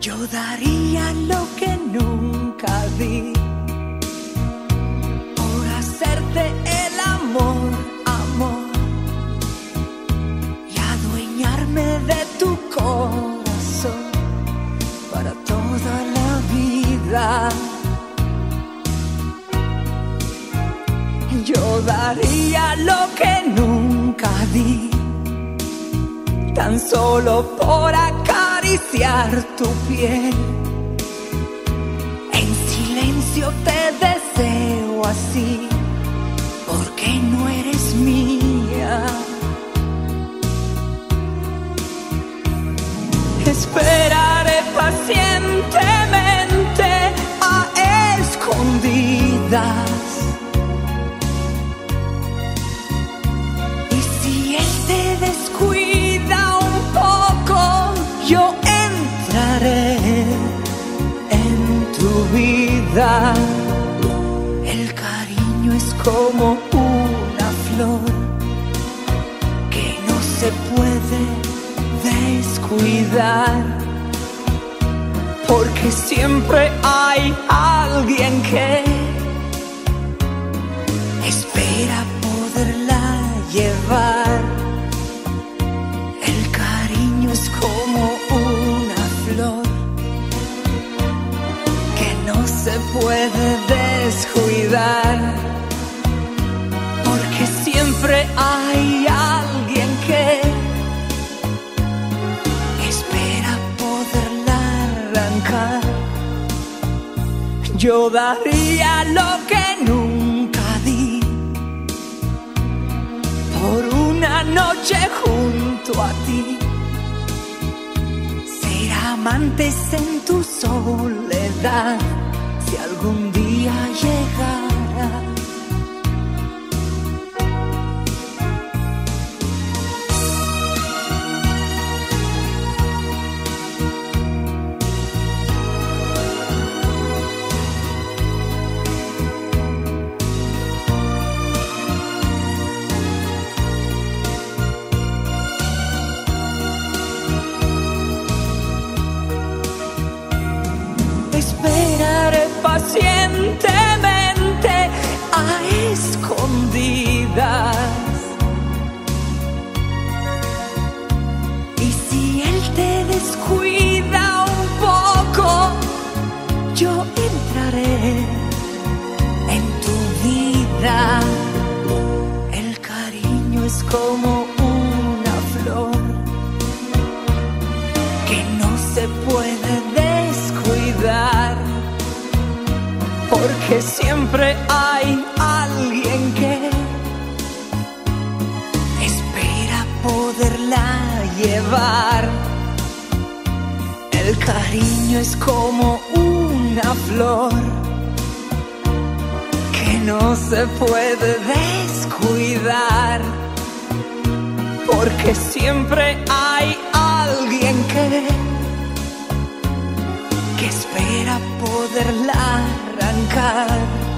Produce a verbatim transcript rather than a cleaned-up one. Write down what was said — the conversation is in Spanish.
Yo daría lo que nunca di por hacerte el amor, amor, y adueñarme de tu corazón para toda la vida. Yo daría lo que nunca di, tan solo por acariciar tu piel. En silencio te deseo así, porque no eres mía. Esperaré pacientemente a escondidas. Y si él te descuida un poco, yo entraré en tu vida. El cariño es como una flor que no se puede descuidar, porque siempre hay alguien que espera poderla llevar. El cariño es como una flor que no se puede descuidar, porque siempre hay alguien que espera poderla arrancar. Yo daría lo que nunca di por una noche junto a ti, ser amantes en tu soledad, si algún día llegara. Esperaré pacientemente a escondidas. Y si él te descuida un poco, yo entraré en tu vida. El cariño es como una flor que no se puede descuidar, porque siempre hay alguien que espera poderla llevar. El cariño es como una flor que no se puede descuidar, porque siempre hay alguien que que espera poderla arrancar.